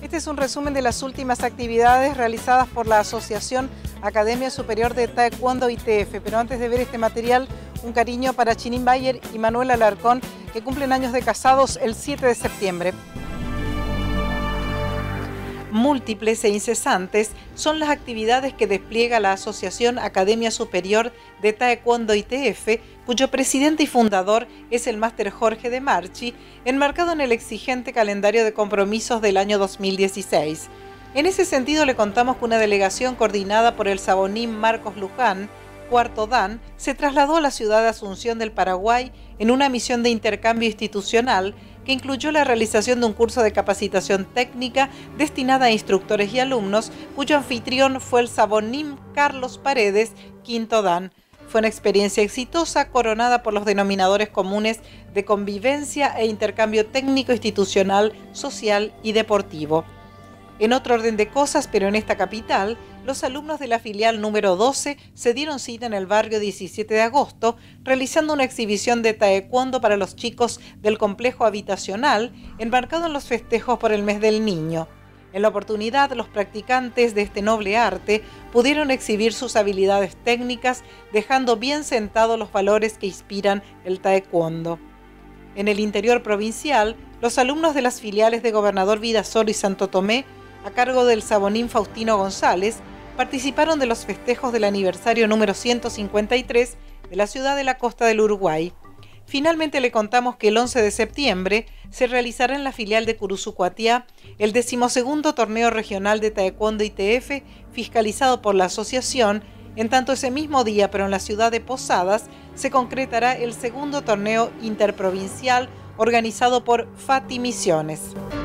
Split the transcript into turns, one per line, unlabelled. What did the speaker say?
Este es un resumen de las últimas actividades realizadas por la Asociación Academia Superior de Taekwondo ITF. Pero antes de ver este material, un cariño para Chinín Bayer y Manuel Alarcón, que cumplen años de casados el 7 de septiembre. Múltiples e incesantes son las actividades que despliega la Asociación Academia Superior de Taekwondo ITF, cuyo presidente y fundador es el máster Jorge de Marchi, enmarcado en el exigente calendario de compromisos del año 2016. En ese sentido, le contamos que una delegación coordinada por el sabonín Marcos Luján, cuarto Dan, se trasladó a la ciudad de Asunción del Paraguay en una misión de intercambio institucional que incluyó la realización de un curso de capacitación técnica destinada a instructores y alumnos, cuyo anfitrión fue el sabonín Carlos Paredes, quinto Dan. Fue una experiencia exitosa, coronada por los denominadores comunes de convivencia e intercambio técnico, institucional, social y deportivo. En otro orden de cosas, pero en esta capital, los alumnos de la filial número 12 se dieron cita en el barrio 17 de agosto, realizando una exhibición de taekwondo para los chicos del complejo habitacional, enmarcado en los festejos por el mes del niño. En la oportunidad, los practicantes de este noble arte pudieron exhibir sus habilidades técnicas, dejando bien sentados los valores que inspiran el taekwondo. En el interior provincial, los alumnos de las filiales de Gobernador Vidasoro y Santo Tomé, a cargo del sabonín Faustino González, participaron de los festejos del aniversario número 153 de la ciudad de la costa del Uruguay. Finalmente le contamos que el 11 de septiembre se realizará en la filial de Curuzucuatiá el 12º torneo regional de Taekwondo ITF, fiscalizado por la asociación. En tanto, ese mismo día, pero en la ciudad de Posadas, se concretará el segundo torneo interprovincial organizado por Fati Misiones.